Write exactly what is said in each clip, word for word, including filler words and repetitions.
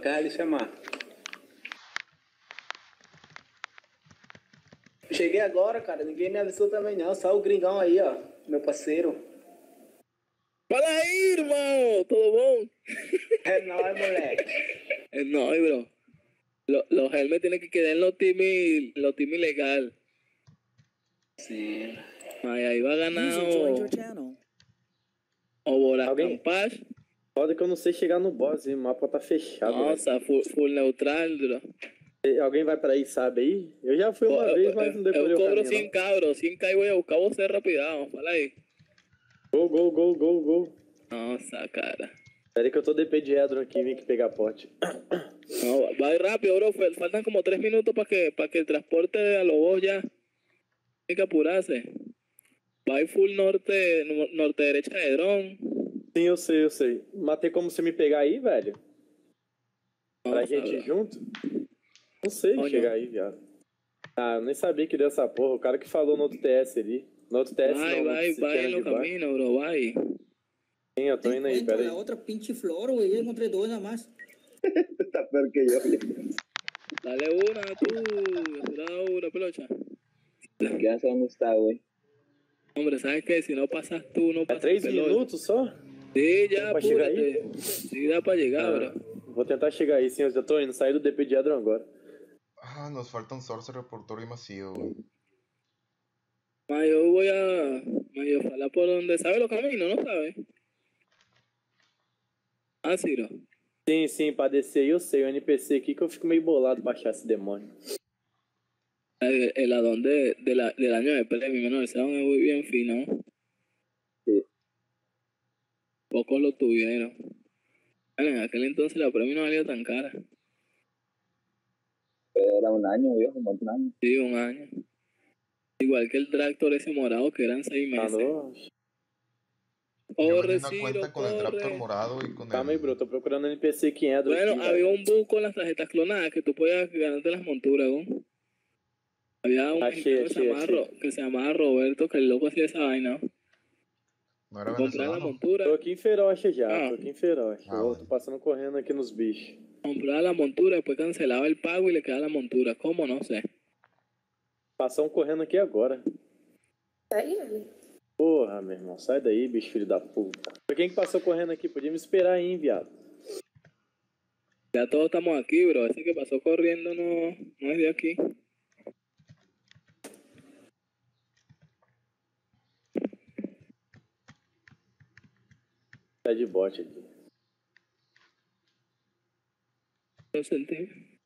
qualquer ele chamar. Cheguei agora, cara, ninguém me avisou também não, só o gringão aí, ó, meu parceiro. Fala aí, irmão, ¿todo bom? É nóis, moleque. Eh, no, bro. Lo- los helmets tienen que quedar en los teams, los teams ilegal. Sim. Aí, aí vai ganhar User joined your o, channel. o Boras Alguém- Campas. Foda que eu não sei chegar no boss, hein? O mapa tá fechado. Nossa, full, full neutral, bro. velho. Alguém vai pra aí, sabe aí? Eu já fui uma Eu, vez, mas não eu, decorei eu o cobro caminho, cien k, bro. cien k e voy a buscar você rapidão. Fala aí. não. Gol, gol, gol, gol, gol. Nossa, cara. Pera aí que eu tô D P de Edron aqui, vim aqui pegar pote. No, va rápido, bro. Fal- Faltan como tres minutos para que, para que el transporte a los vos ya. Hay que apurarse. Va a ir full norte, no- norte-derecha de drone. Sim, eu sei, eu sei. Mas tem como você me pegar aí, velho? Pra Nossa, gente ir bro. junto? Não sei Olha. chegar aí, viado. Ah, eu nem sabia que deu essa porra. O cara que falou no outro T S ali. No outro T S Vai, não, no vai, outro vai Channel en de los baixo. caminos, bro. Vai. Sim, eu tô indo aí, Encuentro pera la aí. otra pinche flor, güey. Yo encontré dos nada más. Está peor que yo. Dale una, tú. Dale una pelocha. Ya sé dónde está, güey. Hombre, ¿sabes qué? Si no pasas tú, no É pasas três pelocha. minutos só? Sí, ya, Dá pra chegar aí? apúrate. Sí, da para llegar, Ah, bro. vou tentar chegar aí, sim. Eu já tô indo. Saí do D P de Edron agora. Ah, nos falta un sorcerer por Toro y Macío, güey. Ma, yo voy a medio falar por donde sabe los caminos, ¿no sabe? Ah, sí, bro. Sim, sim, pra descer aí eu sei. O N P C aqui que eu fico meio bolado pra achar esse demônio. El, el addon de, de la, del año de premio, menor, ese addon es muy bien fino. Sí. Pocos lo tuvieron. Bueno, en aquel entonces la premio no valía tan cara. Pero era un año, viejo, más de un año. Sí, un año. Igual que el tractor ese morado que eran seis Ah, meses. não. Yo Corre, vendí una Ciro, cuenta con el Raptor corre. morado y con Calma aí, el... bro. Tô procurando N P C aqui em Edron. Bueno, aqui, había velho. un bug con las tarjetas clonadas que tú podías ganarte las monturas, ¿no? Había un Achei, mexicano que se, achei, llamaba achei. Ro- que se llamaba Roberto, que el loco hacía esa vaina. ¿No era Comprar la venezolano? montura, Tô aqui em Ferocha já. Ah. Tô aqui em Ferocha. Ah, eu bueno. tô passando correndo aqui nos bichos. compraba la montura, después cancelaba el pago y le quedaba la montura. ¿Cómo? No sé. Passar um correndo aqui agora. Porra, meu irmão. Sai daí, bicho, filho da puta. Pra quem que passou correndo aqui? Podia me esperar aí, hein, viado. Ya todos estamos aquí, bro. Ese que pasó corriendo no, no es de aquí. Tá de bote aqui. No sentí.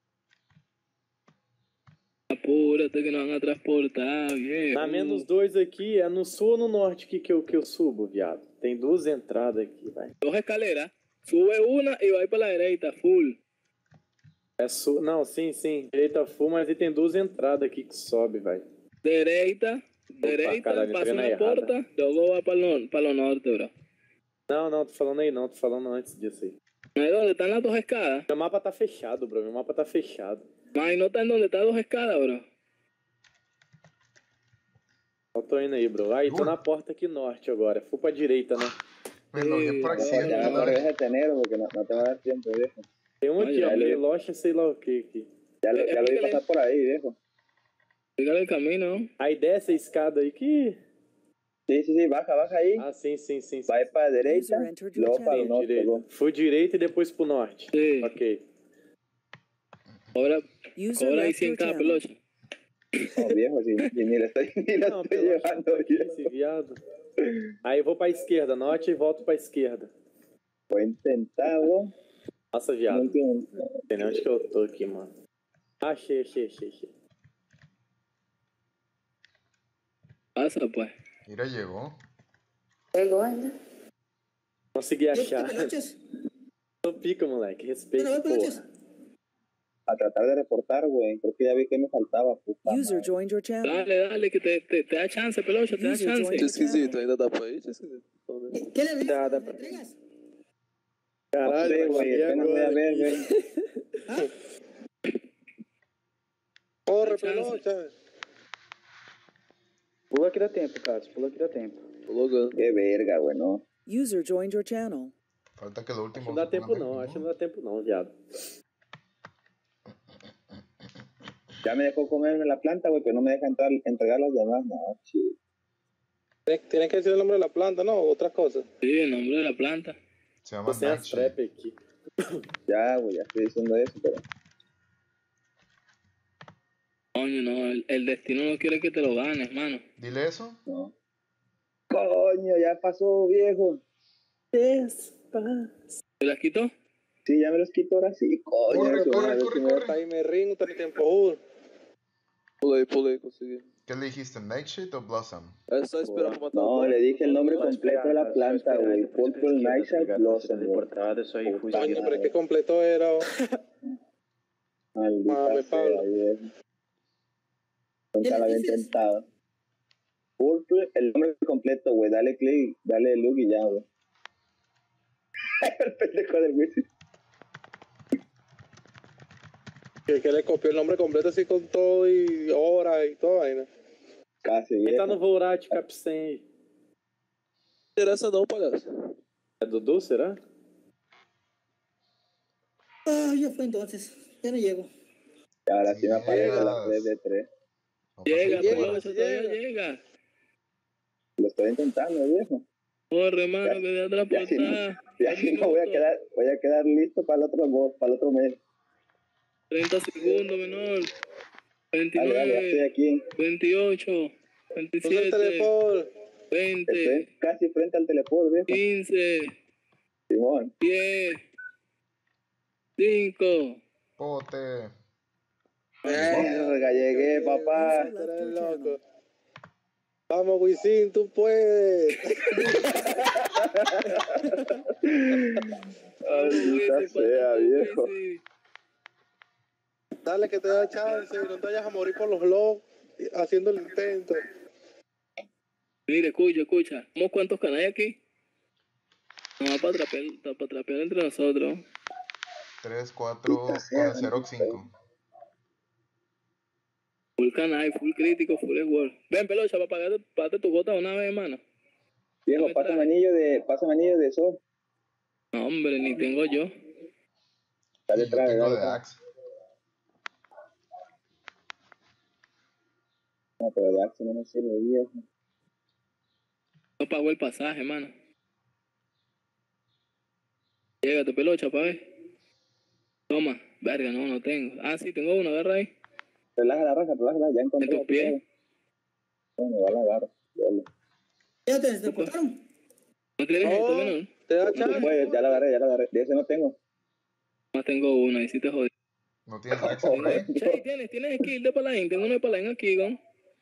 Apúrate que nos van a transportar, viejo. Na menos dois aqui, é no sul ou no norte que, que, eu, que eu subo, viado? Tem duas entradas aqui, vai. Dos escaleras. Sube una y va a ir para la derecha, full. É sul. Não, sim, sim. Direita full, mas aí tem duas entradas aqui que sobe, vai. Derecha, derecha, caralho, pasa entrei na una errada. puerta, luego va para lo, para lo norte, bro. Não, não, tô falando aí não, tô falando antes disso aí. ¿No es donde están las dos escadas? Meu mapa tá fechado, bro. Meu mapa tá fechado. Ay, no está en donde están dos escadas, bro. Eu tô indo aí, bro. Aí, tô na porta aqui norte agora. Fui pra direita, né? Me logué por No, accidente, ya no ¿no? regreses de enero porque no, no te va a dar tiempo, viejo. Tem um aqui, Olha, ó. ele- Melocha, sei lá o que aqui. Ya lo, Eh, ya lo vi explícale. pasar por ahí, viejo. Fíjale el camino. Aí desce a escada aí que... Sí, sí, sí, baja, baja ahí. Ah, sim, sim, sim. sim. Va a ir para la derecha, User entered your luego para el channel. norte, Direita. luego. Fui direita e depois pro norte. Sí. Ok. Ahora, User ahora hay left your cien k channel. pelocha. No, viejo, si, si ni le estoy, ni le Não, estoy pelo llevando, viejo. esse viado. Aí eu vou pra esquerda, norte e volto pra esquerda. Voy a intentar, vos. Nossa, No viado. entiendo. Não sei nem onde que eu tô aqui, mano. Achei, achei, achei, achei. Pasa, pues. Mira, llegó. Consegui achar. Peloches. Não pica, moleque. Respeito, Mira, ve, peloches. porra. A tratar de reportar, güey. Creo que ya vi que me faltaba, puta. User madre. joined your channel. Dale, dale, que te, te, te da chance, pelocha, te da User chance. joined Tio esquisito, ainda dá pra ir, tio esquisito? ¿Qué le dices? Da, da, ¿Me entregas? No Caralho, sé, mano, güey, e apenas voy a agora? ver, güey. ¿Ah? Porra, Chance. pelota! Pula que dá tempo, Carlos. Pula que dá tempo. Tô logando. Qué verga, güey, no. User joined your channel. Falta que lo Acho último que não dá se tempo ponga não, México, acho que não dá tempo não, viado. Ya me dejó comerme la planta, güey, pero no me deja entrar, entregar las demás. No, chido. Tienen que decir el nombre de la planta, ¿no? Otras cosas. Sí, el nombre de la planta. Se llama Você é as Nightshade. trap aqui. Ya, güey, ya estoy diciendo eso, pero... Coño, no, el, el destino no quiere que te lo ganes, mano. Dile eso. No. Coño, ya pasó, viejo. Despacio. ¿Te las quitó? Sí, ya me los quito ahora sí. Coño, Corre, eso, corre, a ver corre, si me- corre. Aí me ringo, tá no tempo ruim. Pulei, pulei, consegui. ¿Qué le dijiste? ¿Nightshade o Blossom? É só esperar pra matar No, o le dije el nombre Só completo de esperar, la cara, só planta, esperar, güey. depois você Purple pesquisa, tá Nightshade ligado? Você Blossom, tá güey. deportado, é só ir Puta fugir. Coño, pero es que completó era. Maldita Mame, sea, Pablo. viejo. Nunca ¿Qué lo había le dices? intentado. Purple, el nombre completo, güey. Dale click, dale look y ya, güey. El pendejo del Wisin. Que, que le copió el nombre completo así con todo y hora y toda vaina. Casi, Quem tá viejo. no Volrat Capsen aí? Interessa não, palhaço. É Dudu, será? Ah, ya fue entonces. Ya no llego. Y ahora sí me aparece Llegas. las tres de tres. No pasa Llega, nada. pelocha, todavía llega. Lo estoy intentando, viejo. Corre, mano, que de atrás Y así no, portada. y así no voy a quedar, voy a quedar listo para el otro boss, para el otro mes. treinta segundos, menor. Dale, dale, ya estoy veintinueve, aquí. veintiocho, Usa el veintisiete, teléfono. veinte, Estoy casi frente al teleport, viejo. quince, Simón. diez, cinco. Pote. Verga, llegué, papá. Eres loco. Vamos, Wisin, tú puedes. Maldita sea, viejo. Dale que te da chance, no te vayas a morir por los locos haciendo el intento. Mire, escucha, escucha. ¿Cómo cuántos canales hay aquí? No, para trapear, para trapear entre nosotros. tres, cuatro, con el cero, cinco. Full canal, full crítico, full sword. Ven, pelocha, para pagarte, pagarte tu gota una vez, hermano. Viejo, pásame anillo de, pásame anillo de eso. No, hombre, ni tengo yo. Dale, Y yo trae, tengo dale. de Axe. No, pero de Axe no me sirve, viejo. No pago el pasaje, hermano. Llégate, pelocha, pa' ver. Toma. Verga, no, no tengo. Ah, sí, tengo uno, agarra ahí. Relaja la raja, relaja, ya encontré. En tus la pies. clave. Bueno, me va a la agarra. Dale. ¿Ya te deportaron? ¿No tienes esto, No, menor? te da No chance. puedes, ya la agarré, ya la agarré. De ese no tengo. Más tengo uno, ahí sí te jodí. ¿No tienes Axe por ahí? Che, ¿tienes? ¿Tienes skill de paladín? Tengo uno de paladín aquí, ¿no?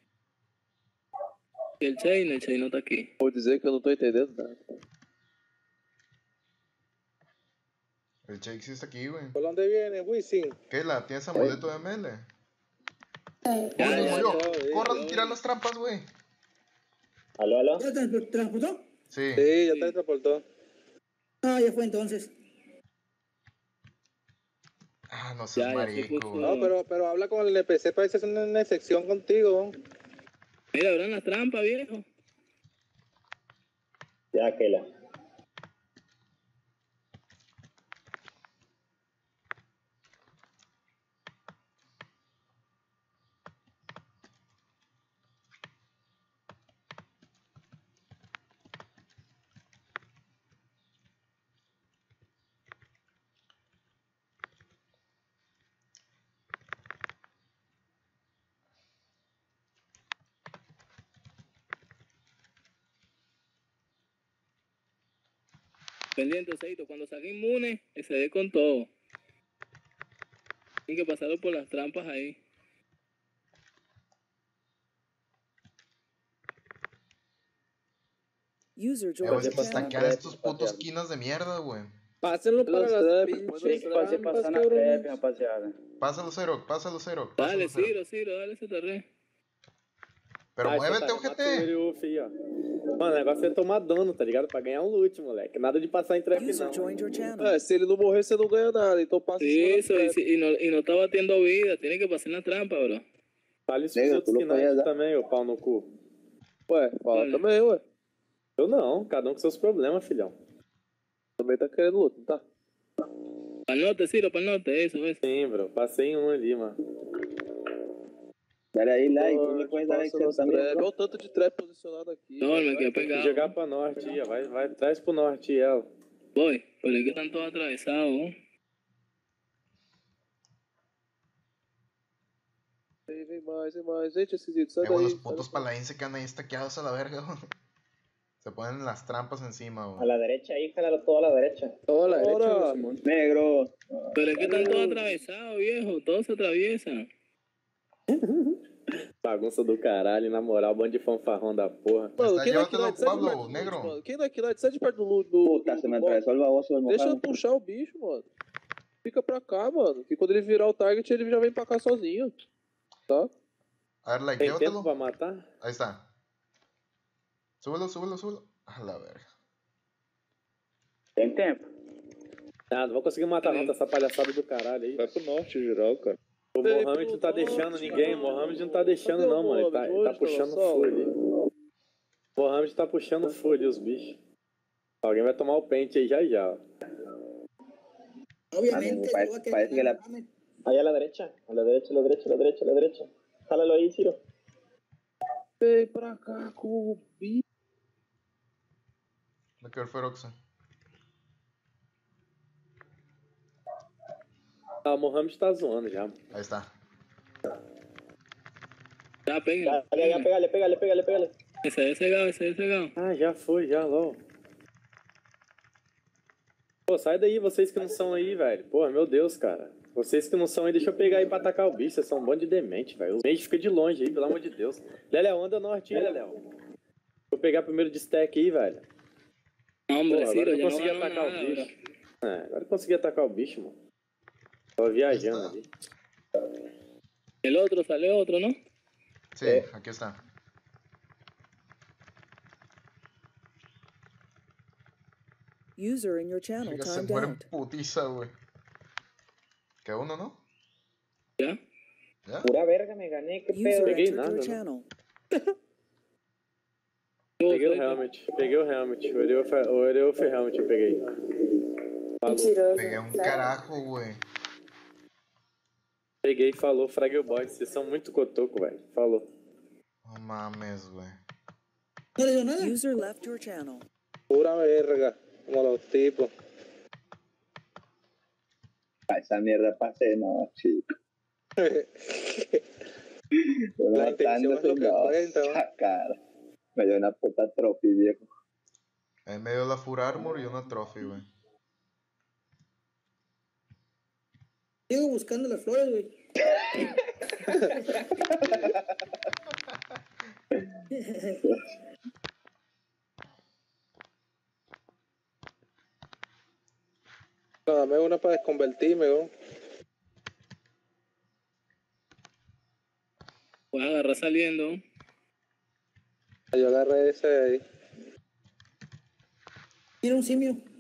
Y el Chain, el Chain no está aquí. Vou dizer que eu não tô entendendo nada. El Jake sí está aquí, güey. ¿Por dónde viene, Wisin? ¿Qué? ¿La tienes amuleto de M L? Ya, Corre, ya, murió. ya, Corre, ya. tira las trampas, güey. ¿Aló, aló? ¿Ya te transportó? Sí. Sí, ya te transportó. Ah, ya fue entonces. Ah, no Ya, seas ya se marico, puso. güey. No, pero, pero habla con el N P C para hacer una sección contigo. Mira, abran las trampas, viejo. Ya, que la. Pendiente, Oseito, cuando salga inmune, se dé con todo. Tienen que pasarlo por las trampas ahí. User Eh, joined güey, your es que channel. stackean estos putos quinas de mierda, güey. Pásenlo para Los las trap, Tem pinches que fazer trampas, passar na cabrón. trap, rapaziada. Pásalo, Cero, pásalo, Cero. Dale, Pásalo, Cero. Ciro, Ciro, dale ese torre. Pero Ai, muévete, Santana, mata o ojete. Yuri Uff aí, ó. Mano, o negócio é tomar dano, tá ligado? Pra ganhar um loot, moleque. Nada de passar em trap, User não. joined your channel. É, se ele não morrer, você não ganha nada. Então passa em cima da Eso, y, trap. si- y, no, y no está batiendo vida, tiene que pasar la trampa, bro. Fala isso pros Nego, outros tu não knights conhece, também, ô pau no cu. Ué, fala Olha. também, ué. Eu não, cada um com seus problemas, filhão. Também tá querendo outro, não tá? Para el norte, Ciro, para el norte, eso, eso. Sim, bro. Passei em um ali, mano. Dale aí like, tu me Norte, puedes dar like passa nos também. trap. Olha o tanto de trap posicionado aqui. No, me quedé Tem que pegado. jogar pra norte, ia. Vai, vai, traz pro norte, ela. Voy, pero es que están todos atravesados. ¿no? Vem, vem mais, vem mais. Gente, esquisito, sai Eh, güey, daí. los putos paladines se quedan ahí estaqueados a la verga, güey. Se ponen las trampas encima, A güey. la derecha, ahí, jálalo todo a la derecha. Todo a la derecha, Ahora. Simón. Negro. Pero es que están todos atravesados, viejo. Todos se atraviesan. Bagunça do caralho, na moral, bando de fanfarrão da porra. Mano, Está quem da llévatelo, Knight, sai de Pablo, perto do negro. loot, mano. Quem da Knight, sai de perto do loot do. Puta, do- se me do atravesó el baboso del Deixa eu mojado. puxar o bicho, mano. Fica pra cá, mano. Que quando ele virar o target, ele já vem pra cá sozinho. Tá? A ver, like, Tem tempo llévatelo. pra matar? Ahí está. Súbelo, súbelo, súbelo. A la verga. Tem tempo. Ah, não vou conseguir matar não, tá essa palhaçada do caralho aí. Vai pro norte, geral, cara. O Ei, Mohamed pro não tá norte, deixando ninguém, o mano. Mohamed não tá deixando Cadê o não, mano. Ele tá, Mohamed? ele tá Hoje, puxando Tava full salvo. ali. O Mohamed tá puxando full ali os bichos. Alguém vai tomar o pente aí já já. ó. Obviamente, Parece- yo voy a parece que querer la- Mohamed. Ahí a la derecha, a la derecha, a la derecha, a la derecha, a la derecha. Jálalo ahí, Ciro. Vem pra cá com o bicho. Hay que ver Feroxa. Ah, o Mohamed tá zoando já. Ahí está. Ya, peguen. Dale, ya, pégale, pégale, pégale, pégale. Ese es cegado, ese es cegado. Ah, já foi, já, LOL. Pô, sai daí, vocês que não são aí, velho. Porra, meu Deus, cara. Vocês que não são aí, deixa eu pegar aí pra atacar o bicho. Vocês são um bando de demente, velho. Os meios ficam de longe aí, pelo amor de Deus. Leléo, anda norte aí, Leléo. Vou pegar primeiro de stack aí, velho. No, hombre, Pô, Ciro, agora ya eu no consegui ganó atacar nada. o bicho. bro. É, agora eu consegui atacar o bicho, mano. Tava viajando ali. El otro, sale otro, ¿no? Sí, aquí está. User in your channel Fíjate, se timed muere en out. putiza, güey. Que uno, ¿no? Ya. ¿Ya? Pura verga, me gané, qué User pedo. Peguei entered nada, your né? channel. Peguei o helmet, peguei o helmet. O Ereu foi o Ereu foi helmet, eu peguei. Falou. Pegué un carajo, güey. Peguei, falou, fraguei o boy. Vocês são muito cotoco, velho. Falou. No mames, güey. No le dio nada. User left your channel. Pura verga. Como los tipos. Ah, esa mierda pasé, no, chico. La intención es lo que no, cuenta, ¿no? esa cara. Me dio una puta trophy, viejo. En medio de la Full Armor y una trophy, güey. Sigo buscando las flores, güey. No, dame una para desconvertirme, ¿no? Puedes agarrar saliendo. Yo agarré ese ahí. Mira un simio.